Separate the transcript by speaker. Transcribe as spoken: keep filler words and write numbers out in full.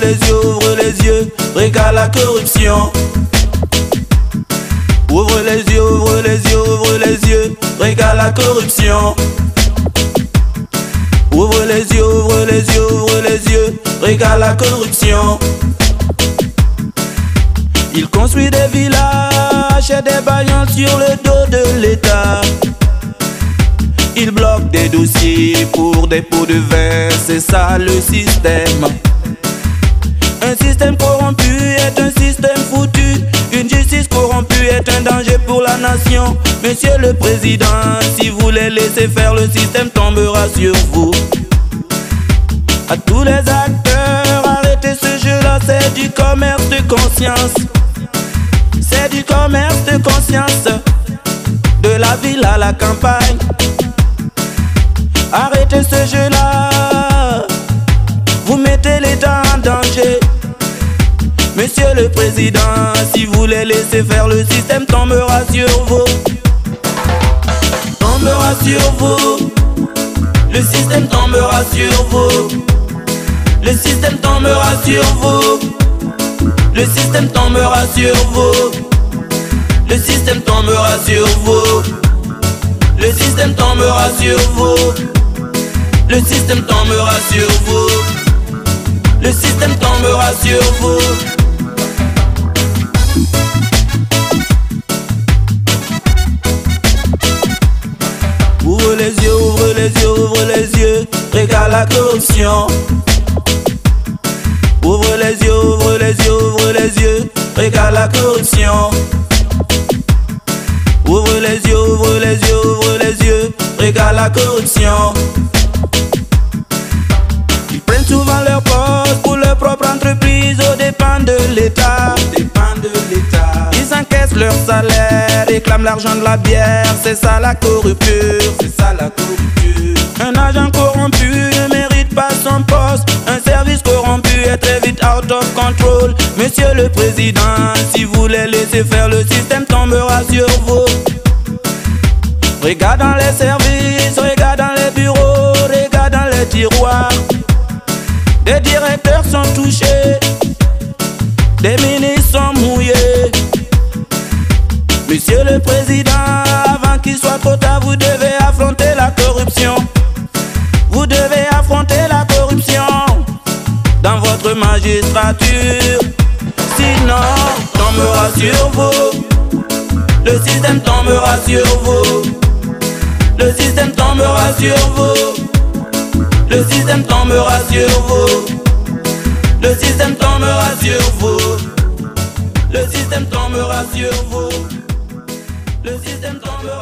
Speaker 1: les yeux, ouvre les yeux, regarde la corruption. Ouvre les yeux, ouvre les yeux, ouvre les yeux, regarde la corruption. Ouvre les yeux, ouvre les yeux, ouvre les yeux, regarde la corruption. Il construit des villages et des baillons sur le dos de l'État. Il bloque des dossiers pour des pots de vin, c'est ça le système. Un système corrompu est un système foutu. Une justice corrompue est un danger pour la nation. Monsieur le Président, si vous les laissez faire, le système tombera sur vous. À tous les acteurs, arrêtez ce jeu-là, c'est du commerce de conscience. C'est du commerce de conscience, de la ville à la campagne. Arrêtez ce jeu-là, vous mettez l'État en danger. Monsieur le Président, si vous les laissez faire, le système tombera sur vous. Tombera sur vous. Le système tombera sur vous. Le système tombera sur vous. Le système tombera sur vous. Le système tombera sur vous. Le système tombera sur vous. Le système tombera sur vous. Le système tombera sur vous. Ouvre les yeux, ouvre les yeux, ouvre les yeux, regarde la corruption. Ouvre les yeux, ouvre les yeux, ouvre les yeux, regarde la corruption. Ouvre les yeux, ouvre les yeux, ouvre les yeux, regarde la corruption. Ils prennent souvent leur poste pour leur propre entreprise aux dépens de l'État. Ils encaissent leur salaire, réclament l'argent de la bière, c'est ça la corruption. C'est ça la corruption. Un agent corrompu ne mérite pas son poste. Un service corrompu est très vite out of control. Monsieur le Président, si vous les laissez faire, le système tombera sur vous. Regarde dans les services, regarde dans les bureaux, regarde dans les tiroirs. Des directeurs sont touchés, des ministres sont mouillés. Monsieur le Président, avant qu'il soit trop tard, vous devez affronter la corruption. Vous devez affronter la corruption dans votre magistrature. Sinon, tombera sur vous. Le système tombera sur vous. Le système tombera sur vous. Le système tombera sur vous. Le système tombera sur vous. Le système tombera sur vous. Le système tombera.